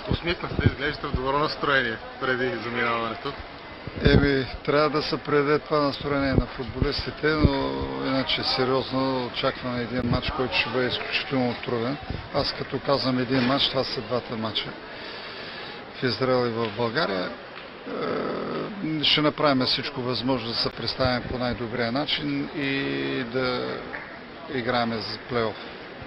Усмихнахте, изглеждате в добро настроение преди заминаването. Трябва да се предаде това настроение на футболистите, но иначе сериозно очакваме един матч, който ще бъде изключително труден. Аз като казвам един матч, това са двата матча в Израел и в България. Ще направим всичко възможно да се представим по най-добрия начин и да играем за плейоф.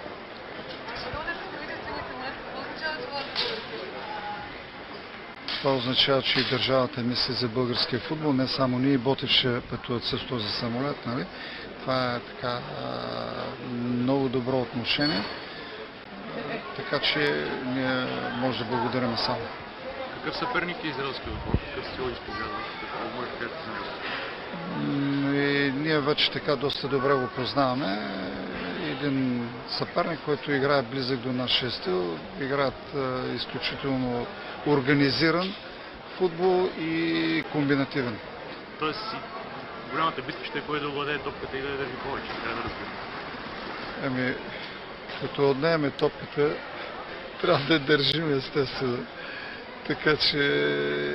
Това означава, че и държавата мисли за българския футбол, не само ние. Ботев ще пътуват с този самолет, нали? Това е така много добро отношение, така че ние може да благодарим само. Какъв съперник е израелския отбор? Какъв сила изповядва? Какво е Ние вече така доста добре го познаваме. Един съперник, който играе близък до нашия стил, играят изключително организиран футбол и комбинативен. Тоест, голямата битка ще е кой да владее топката и да я държи повече, трябва да разбирам. Като отнеме топката, трябва да я държим, естествено. Така че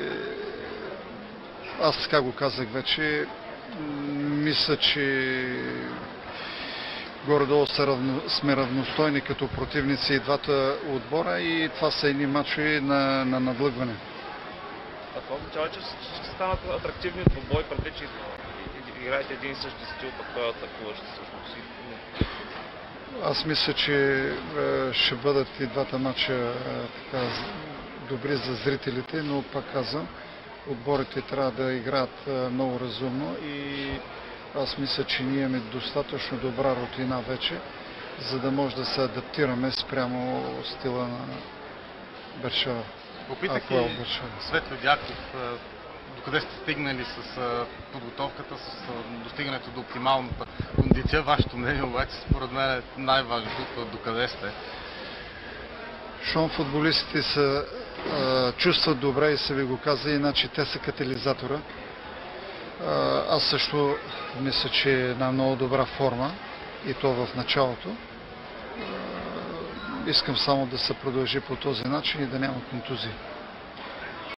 аз така го казах вече. Мисля, че горе-долу сме равностойни като противници и двата отбора и това са едни мачове на надлъгване. А това означава, че ще станат атрактивни двубой, преди че играете един и същи стил, пък той атакуващ всъщност. Аз мисля, че ще бъдат и двата мача добри за зрителите, но пак казвам, отборите трябва да играят много разумно и аз мисля, че ние имаме достатъчно добра рутина вече, за да може да се адаптираме спрямо стила на Бершава. Попитах и Светло Дяков, докъде сте стигнали с подготовката, с достигането до оптималната кондиция. Вашето мнение обаче според мен е най-важното, докъде сте. Щом футболистите се чувстват добре и са ви го казали, иначе те са катализатора. Аз също мисля, че е една много добра форма и то в началото. Искам само да се продължи по този начин и да няма контузии.